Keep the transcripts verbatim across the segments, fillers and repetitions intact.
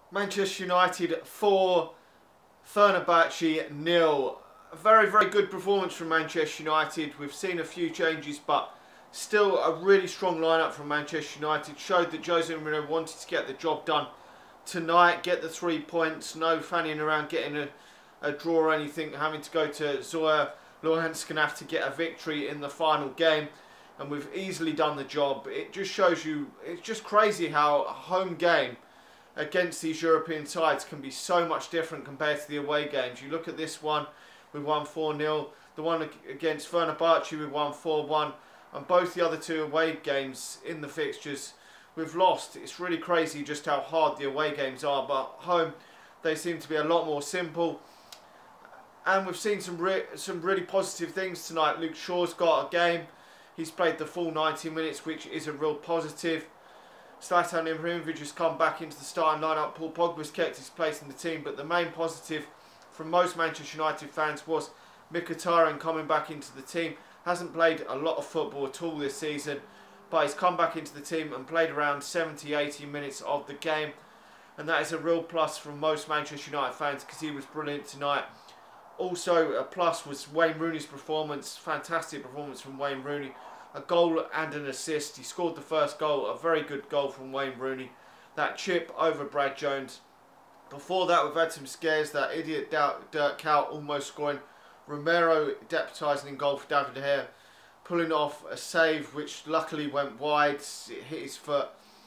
Manchester United four, Fenerbahce nil. A very, very good performance from Manchester United. We've seen a few changes, but still a really strong lineup from Manchester United. Showed that Jose Mourinho wanted to get the job done tonight, get the three points, no fanning around getting a, a draw or anything, having to go to Zorya Luhansk and have to get a victory in the final game. And we've easily done the job. It just shows you, it's just crazy how a home game against these European sides can be so much different compared to the away games. You look at this one, we won four nil. The one against Fenerbahce, we won four one. And both the other two away games in the fixtures, we've lost. It's really crazy just how hard the away games are. But home, they seem to be a lot more simple. And we've seen some, re some really positive things tonight. Luke Shaw's got a game. He's played the full ninety minutes, which is a real positive. Zlatan Ibrahimovic has come back into the starting lineup. Paul Pogba's kept his place in the team, but the main positive from most Manchester United fans was Mkhitaryan coming back into the team. Hasn't played a lot of football at all this season, but he's come back into the team and played around seventy eighty minutes of the game, and that is a real plus from most Manchester United fans because he was brilliant tonight. Also a plus was Wayne Rooney's performance. Fantastic performance from Wayne Rooney. A goal and an assist. He scored the first goal. A very good goal from Wayne Rooney. That chip over Brad Jones. Before that, we've had some scares. That idiot Dirk Kuyt almost scoring. Romero deputising in goal for David De Gea. Pulling off a save which luckily went wide. It hit his foot.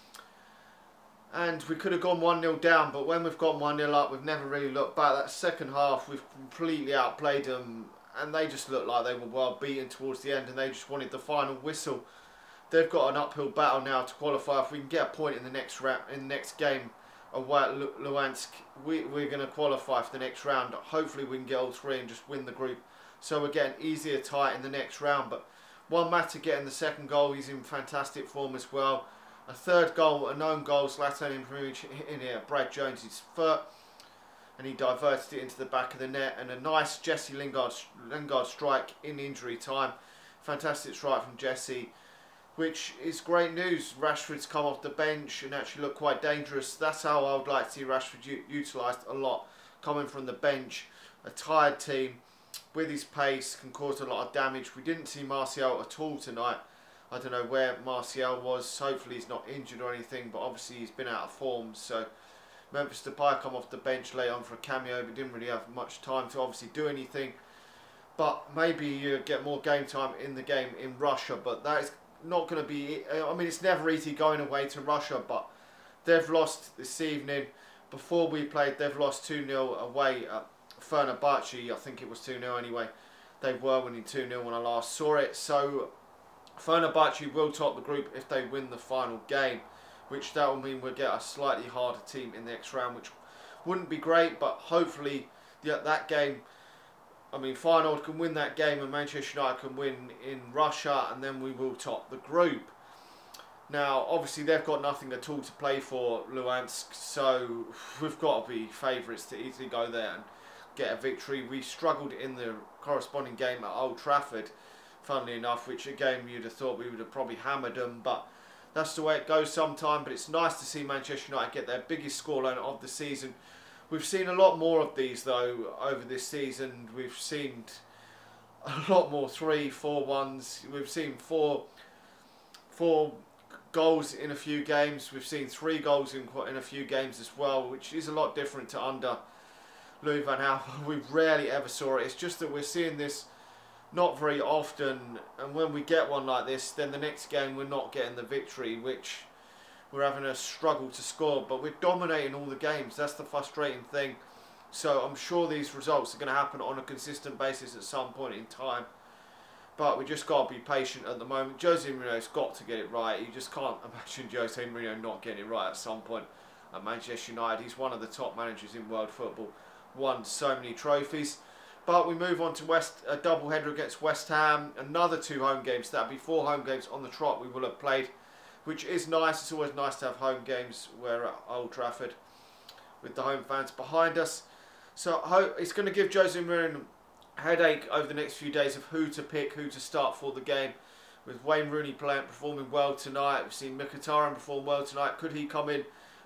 And we could have gone one nil down, but when we've gone one nil up, we've never really looked back. That second half, we've completely outplayed them, and they just looked like they were well beaten towards the end, and they just wanted the final whistle. They've got an uphill battle now to qualify. If we can get a point in the next round, in the next game away at Luhansk, we, we're going to qualify for the next round. Hopefully, we can get all three and just win the group. So we're getting easier tight in the next round. But Juan Mata getting the second goal, he's in fantastic form as well. A third goal, a known goal, Zlatan Ibrahimovic in here, Brad Jones' foot, and he diverted it into the back of the net, and a nice Jesse Lingard, Lingard strike in injury time. Fantastic strike from Jesse, which is great news. Rashford's come off the bench and actually looked quite dangerous. That's how I would like to see Rashford utilised a lot, coming from the bench. A tired team with his pace can cause a lot of damage. We didn't see Martial at all tonight. I don't know where Martial was. Hopefully he's not injured or anything, but obviously he's been out of form. So Memphis Depay come off the bench late on for a cameo, but didn't really have much time to obviously do anything. But maybe you get more game time in the game in Russia, but that is not going to be... I mean, it's never easy going away to Russia, but they've lost this evening. Before we played, they've lost two nil away at Fenerbahce. I think it was two nil anyway. They were winning two nil when I last saw it. So Fenerbahce will top the group if they win the final game, which that will mean we'll get a slightly harder team in the next round, which wouldn't be great, but hopefully the, that game, I mean, Feyenoord can win that game and Manchester United can win in Russia, and then we will top the group. Now, obviously, they've got nothing at all to play for, Luhansk, so we've got to be favourites to easily go there and get a victory. We struggled in the corresponding game at Old Trafford, funnily enough, which again you'd have thought we would have probably hammered them, but that's the way it goes sometime. But it's nice to see Manchester United get their biggest scoreline of the season. We've seen a lot more of these though over this season. We've seen a lot more three, four ones. We've seen four, four goals in a few games. We've seen three goals in in a few games as well, which is a lot different to under Louis van Gaal. We rarely ever saw it. It's just that we're seeing this not very often, and when we get one like this, then the next game we're not getting the victory, which we're having a struggle to score, but we're dominating all the games. That's the frustrating thing. So I'm sure these results are going to happen on a consistent basis at some point in time, but we just got to be patient at the moment. Jose Mourinho's got to get it right. You just can't imagine Jose Mourinho not getting it right at some point at Manchester United. He's one of the top managers in world football, won so many trophies. But we move on to West a double header against West Ham. Another two home games. That'll be four home games on the trot we will have played, which is nice. It's always nice to have home games. We're at Old Trafford with the home fans behind us. So it's going to give Jose Mourinho a headache over the next few days of who to pick, who to start for the game. With Wayne Rooney playing, performing well tonight. We've seen Mkhitaryan perform well tonight. Could he come in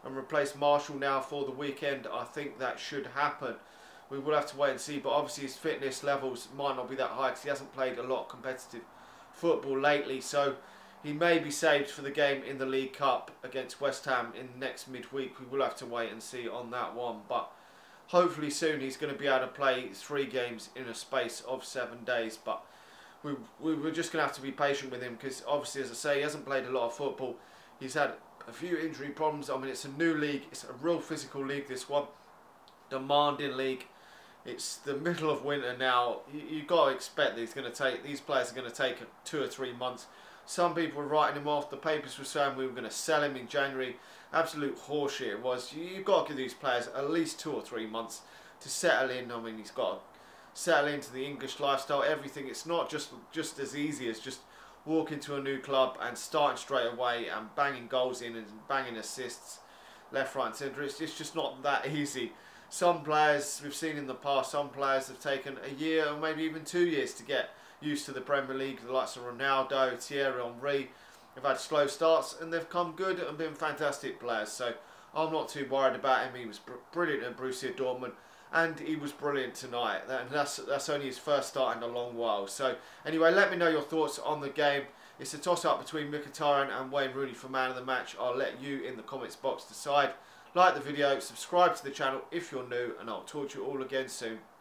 and replace Marshall now for the weekend, I think that should happen. We will have to wait and see, but obviously his fitness levels might not be that high because he hasn't played a lot of competitive football lately, so he may be saved for the game in the League Cup against West Ham in next midweek. We will have to wait and see on that one, but hopefully soon he's going to be able to play three games in a space of seven days. But we, we, we're just going to have to be patient with him because obviously, as I say, he hasn't played a lot of football. He's had a few injury problems. I mean, it's a new league. It's a real physical league, this one. Demanding league. It's the middle of winter now. You, you've got to expect that he's going to take, these players are going to take two or three months. Some people were writing him off. The papers were saying we were going to sell him in January. Absolute horseshit it was. You've got to give these players at least two or three months to settle in. I mean, he's got to settle into the English lifestyle, everything. It's not just just as easy as just walking to a new club and starting straight away and banging goals in and banging assists left, right and centre. It's, it's just not that easy. Some players we've seen in the past, some players have taken a year or maybe even two years to get used to the Premier League. The likes of Ronaldo, Thierry Henry have had slow starts and they've come good and been fantastic players. So I'm not too worried about him. He was br brilliant at Borussia Dortmund and he was brilliant tonight. And that's, that's only his first start in a long while. So anyway, let me know your thoughts on the game. It's a toss-up between Mkhitaryan and Wayne Rooney for man of the match. I'll let you in the comments box decide. Like the video, subscribe to the channel if you're new, and I'll talk to you all again soon.